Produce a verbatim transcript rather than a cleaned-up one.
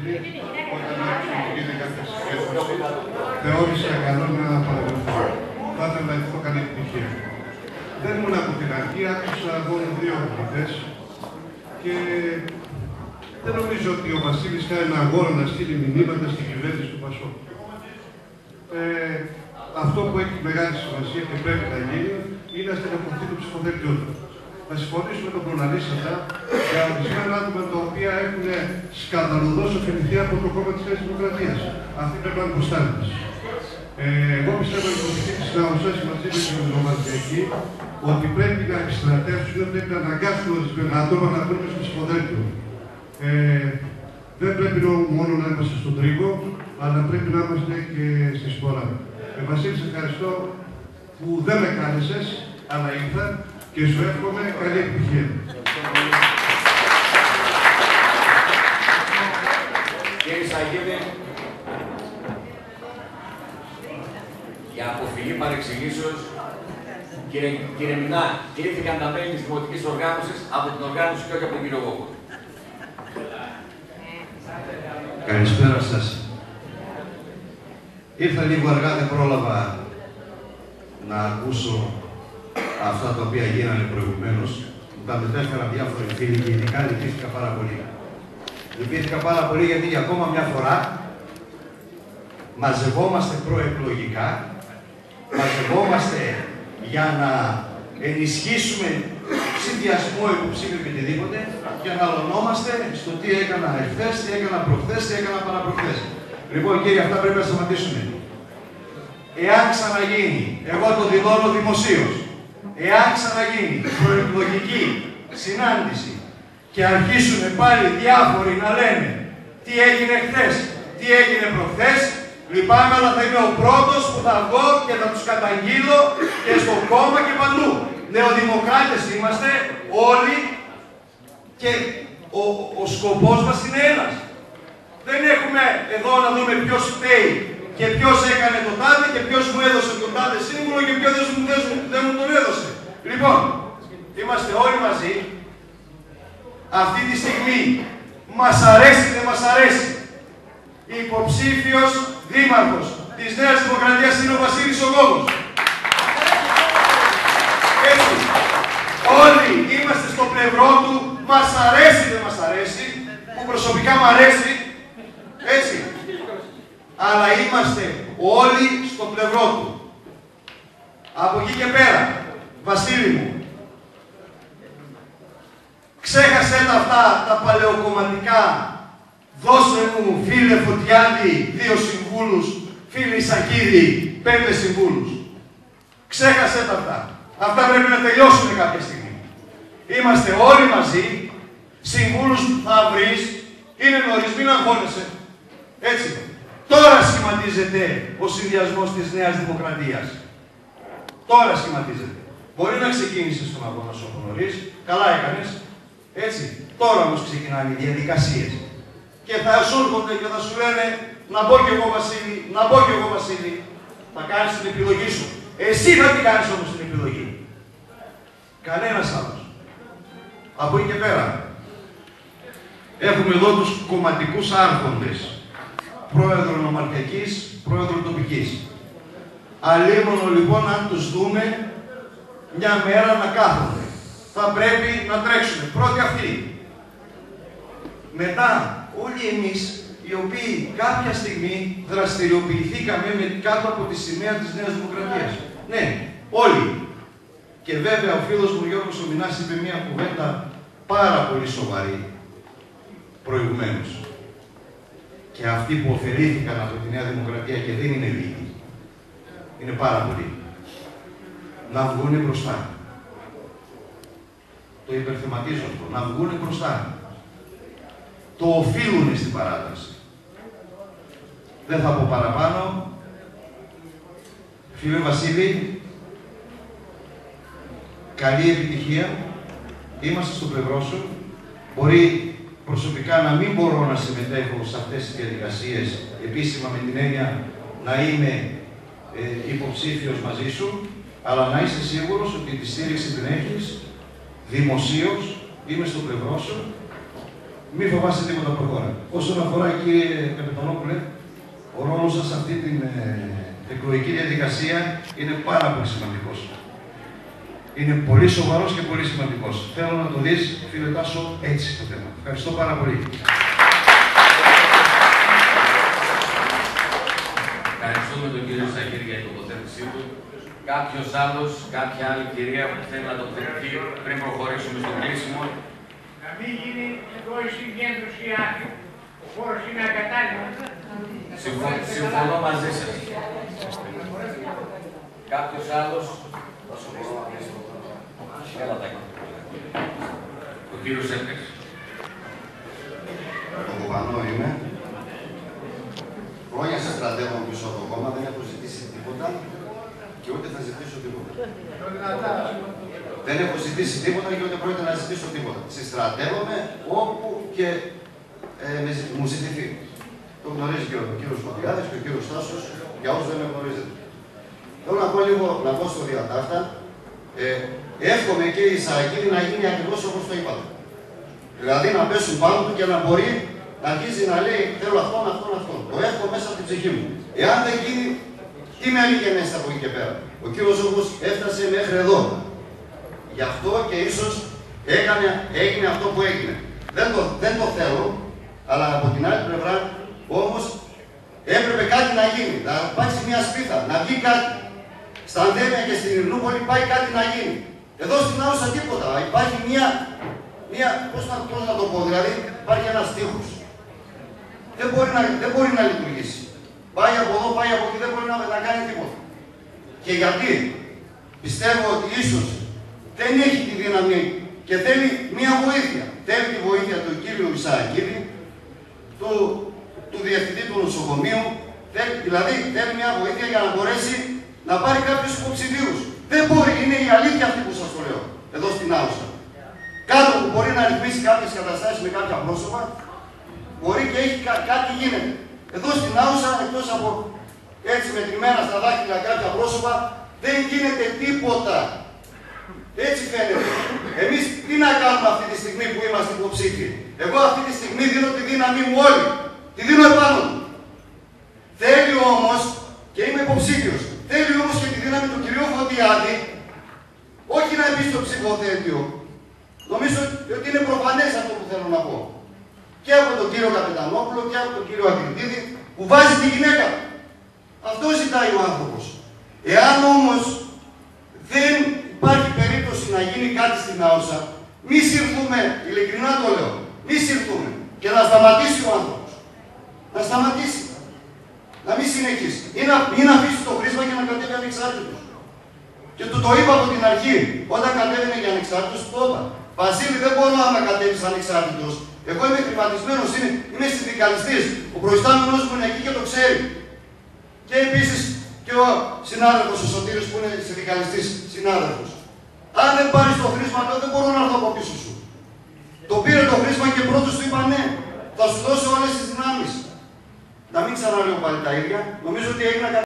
Βασίλη, όταν άκουσα ότι γίνεται κάποια συσκέψη, θεώρησα καλό να παραδεχθώ. Θα ήθελα να ευχηθώ καλή επιτυχία. Δεν ήμουν από την αρχή, άκουσα μόνο δύο ομιλητές και δεν νομίζω ότι ο Βασίλης κάνει ένα αγώνα να στείλει μηνύματα στην κυβέρνηση του Πασόκ. Ε, αυτό που έχει μεγάλη σημασία και πρέπει να γίνει είναι να στεναχωρηθεί το ψηφοδέλτιό του. Θα συμφωνήσουμε με τον προλαλήσαντα για ορισμένα άτομα τα οποία έχουν σκανδαλωδώς ωφεληθεί από το κόμμα της Νέας Δημοκρατίας. Αυτοί πρέπει να είναι μπροστά μας. Ε, εγώ πιστεύω ότι η πολιτική της Λαοσάς μαζί με την Ομαδιακή ότι πρέπει να επιστρατεύσουν, ότι πρέπει να αναγκάσουν ορισμένα άτομα να βρούμε στο ψηφοδέλτιο. Ε, δεν πρέπει μόνο να είμαστε στον τρίγο, αλλά πρέπει να είμαστε και στη σπορά. Ε, Βασίλη, σε ευχαριστώ που δεν με κάλεσες, αλλά ήρθα και σου εύχομαι καλή επιτυχία. Κύριε Σαγίδη, για αποφυγή παρεξηγήσεως, κύριε, κύριε Μινά, κρίθηκαν τα μέλη της Δημοτικής Οργάνωσης από την οργάνωση και όχι από τον κύριο Γόκο. Καλησπέρα σας. Ήρθα λίγο αργά, δεν πρόλαβα να ακούσω αυτά τα οποία γίνανε προηγουμένως. Μου τα μετέφεραν διάφοροι φίλοι και ειδικά λυπήθηκα πάρα πολύ. Λυπήθηκα πάρα πολύ γιατί για ακόμα μια φορά μαζευόμαστε προεκλογικά, μαζευόμαστε για να ενισχύσουμε συνδυασμό υποψήφιο και οτιδήποτε και αναλωνόμαστε στο τι έκανα εχθές, τι έκανα προχθές, τι έκανα παραπροχθές. Λοιπόν, κύριοι, αυτά πρέπει να σταματήσουμε. Εάν ξαναγίνει, εγώ το δηλώνω δημοσίως, εάν ξαναγίνει προεκλογική συνάντηση και αρχίσουν πάλι διάφοροι να λένε τι έγινε χθες, τι έγινε προχθές, λυπάμαι, αλλά θα είμαι ο πρώτος που θα βγω και θα τους καταγγείλω και στο κόμμα και παντού. Νεοδημοκράτες είμαστε όλοι και ο, ο σκοπός μας είναι ένας. Δεν έχουμε εδώ να δούμε ποιος φταίει και ποιος έκανε το τάδε και ποιος μου έδωσε τον τάδε σύμβουλο και ποιος δεν μου, δεν μου τον έδωσε. Λοιπόν, είμαστε όλοι μαζί. Αυτή τη στιγμή μας αρέσει δεν μας αρέσει. Υποψήφιος δήμαρχος της Νέας Δημοκρατίας είναι ο Βασίλης ο Γόκος. Έτσι. Όλοι είμαστε στο πλευρό του, μας αρέσει δεν μας αρέσει, που προσωπικά μου αρέσει, έτσι. Αλλά είμαστε όλοι στο πλευρό του. Από εκεί και πέρα, Βασίλη μου, ξέχασε τα αυτά τα παλαιοκομματικά. Δώσε μου, φίλε Φωτιάδη, δύο συμβούλους, φίλε Ισακίδη, πέντε συμβούλους. Ξέχασε τα αυτά. Αυτά πρέπει να τελειώσουν κάποια στιγμή. Είμαστε όλοι μαζί, συμβούλους θα βρεις, είναι νωρίς, μην αγχώνεσαι. Έτσι. Τώρα σχηματίζεται ο συνδυασμός της Νέας Δημοκρατίας. Τώρα σχηματίζεται. Μπορεί να ξεκίνησε στον αγώνα σου από νωρίς, καλά έκανες. Έτσι. Τώρα όμως ξεκινάνε οι διαδικασίες. Και θα σου έρχονται και θα σου λένε να μπω κι εγώ Βασίλη, να μπω κι εγώ Βασίλη. Θα κάνεις την επιλογή σου. Εσύ θα την κάνεις όμως την επιλογή. Κανένας άλλος. Από εκεί και πέρα. Έχουμε εδώ τους κομματικούς άρχοντες. Πρόεδρο νομαρχιακής, πρόεδρο τοπικής. Αλίμονο λοιπόν αν τους δούμε μια μέρα να κάθονται. Θα πρέπει να τρέξουμε. Πρώτοι αυτοί. Μετά όλοι εμείς οι οποίοι κάποια στιγμή δραστηριοποιηθήκαμε με κάτω από τη σημαία της Νέας Δημοκρατίας. Ναι, όλοι. Και βέβαια ο φίλος μου Γιώργος ο Μινάς είπε μια κουβέντα πάρα πολύ σοβαρή προηγουμένως. Και αυτοί που ωφελήθηκαν από τη Νέα Δημοκρατία και δεν είναι λίγοι, είναι πάρα πολλοί, να βγούνε μπροστά. Το υπερθεματίζω αυτό, να βγούνε μπροστά. Το οφείλουν στην παράταση. Δεν θα πω παραπάνω. Φίλε Βασίλη, καλή επιτυχία. Είμαστε στο πλευρό σου. Μπορεί προσωπικά να μην μπορώ να συμμετέχω σε αυτές τις διαδικασίες επίσημα με την έννοια να είμαι ε, υποψήφιος μαζί σου, αλλά να είσαι σίγουρος ότι τη στήριξη την έχεις δημοσίως, είμαι στο πλευρό σου Μη φοβάστε τίποτα προχώρα. Όσον αφορά, κύριε Καπετανόπουλε, ο ρόλος σας σε αυτή την ε, εκλογική διαδικασία είναι πάρα πολύ σημαντικός. Είναι πολύ σοβαρός και πολύ σημαντικός. Θέλω να το δεις, φίλε Τάσο, έτσι το θέμα. Ευχαριστώ πάρα πολύ. Ευχαριστούμε τον κύριο Σαγγύρη για την τοποθέτησή του. Κάποιος άλλος, κάποια άλλη κυρία που θέλει να τοποθετηθεί πριν προχωρήσουμε στο κλείσιμο. Να μην γίνει εδώ η συγκέντρωση άδεια. Ο χώρος είναι ακατάλληλος. Συμφω- Συμφωνώ μαζί σας. Κάποιος άλλος. Έλα, Τάκη. Ο κύριος Έπκας. Το Κουβανό είμαι. Χρόνια σας στρατεύω πίσω από το κόμμα, δεν έχω ζητήσει τίποτα και ούτε θα ζητήσω τίποτα. Δεν έχω ζητήσει τίποτα και ούτε πρόκειται να ζητήσω τίποτα. Συστρατεύομαι όπου και ε, με ζη- μου ζητηθεί. Το γνωρίζει και ο κύριος Κοντιάδης και ο κύριος Τάσος, για όσους δεν με γνωρίζετε. Θέλω να πω λίγο, να πω στο διατάφτα. Ε, εύχομαι και η Σαρακίδη να γίνει ακριβώς όπως το είπατε. Δηλαδή να πέσουν πάνω του και να μπορεί να αρχίσει να λέει θέλω αυτόν, αυτόν, αυτόν. Το έχω μέσα από την ψυχή μου. Εάν δεν γίνει, τι με έλεγε μέσα από εκεί και πέρα. Ο κύριος όμως έφτασε μέχρι εδώ. Γι' αυτό και ίσως έκανε, έγινε αυτό που έγινε. Δεν το, δεν το θέλω, αλλά από την άλλη πλευρά όμως έπρεπε κάτι να γίνει. Να υπάρξει μια σπίθα, να βγει κάτι. Στα Αντέμια και στην Ειρνούπολη πάει κάτι να γίνει. Εδώ στην Άουσα τίποτα. Υπάρχει μια, μια πώς, να, πώς να το πω, δηλαδή υπάρχει ένας τείχος. Δεν μπορεί, να, δεν μπορεί να λειτουργήσει. Πάει από εδώ, πάει από εκεί, δεν μπορεί να, να κάνει τίποτα. Και γιατί πιστεύω ότι ίσως δεν έχει τη δύναμη και θέλει μια βοήθεια. Θέλει τη βοήθεια του κύριου Ισαακίδη, του, του διευθυντή του νοσοκομείου, θέλει, δηλαδή θέλει μια βοήθεια για να μπορέσει να πάρει κάποιους υποψηφίους. Δεν μπορεί, είναι η αλήθεια αυτή που σας το λέω, εδώ στην Άουσα. Κάτω που μπορεί να ρυθμίσει κάποιες καταστάσεις με κάποια πρόσωπα, μπορεί και έχει κά, κάτι γίνεται. Εδώ στην Άουσα, εκτός από έτσι μετρημένα στα δάχτυλα κάποια πρόσωπα, δεν γίνεται τίποτα. Έτσι φαίνεται. Εμείς τι να κάνουμε αυτή τη στιγμή που είμαστε υποψήφιοι. Εγώ αυτή τη στιγμή δίνω τη δύναμή μου όλη. Τη δίνω επάνω του. Θέλει όμως, και είμαι υποψήφιος, θέλει όμως και τη δύναμη του κυρίου Φωτιάδη, όχι να μπει στο ψηφοδέλτιο. Νομίζω ότι είναι προφανές αυτό που θέλω να πω. Και από τον κύριο Καπετανόπουλο και από τον κύριο Ακριτίδη που βάζει τη γυναίκα. Αυτό ζητάει ο άνθρωπος. Εάν όμως δεν υπάρχει περίπτωση να γίνει κάτι στην Άουσα, μη συρθούμε, ειλικρινά το λέω, μη συρθούμε και να σταματήσει ο άνθρωπος. Να σταματήσει. Να μην συνεχίσει. Ή να, ή να αφήσει το χρήσμα και να κατέβει ανεξάρτητος. Και του το είπα από την αρχή, όταν κατέβαινε για ανεξάρτητος, το είπα. Βασίλη, δεν μπορώ να κατέβεις ανεξάρτητος. Εγώ είμαι χρηματισμένος, είμαι, είμαι συνδικαλιστής. Ο προϊστάμενος μου είναι εκεί και το ξέρει. Και επίσης και ο συνάδελφος, ο Σωτήρης που είναι συνδικαλιστής συνάδελφος. Αν δεν πάρεις το χρήσμα, δεν μπορώ να έρθω από πίσω σου. Το πήρε το χρήσμα και πρώτος του είπα ναι. Θα σου δώσω όλες τις δυνάμεις. Να μην ξαναλέω πάλι τα ίδια. Νομίζω ότι έγινα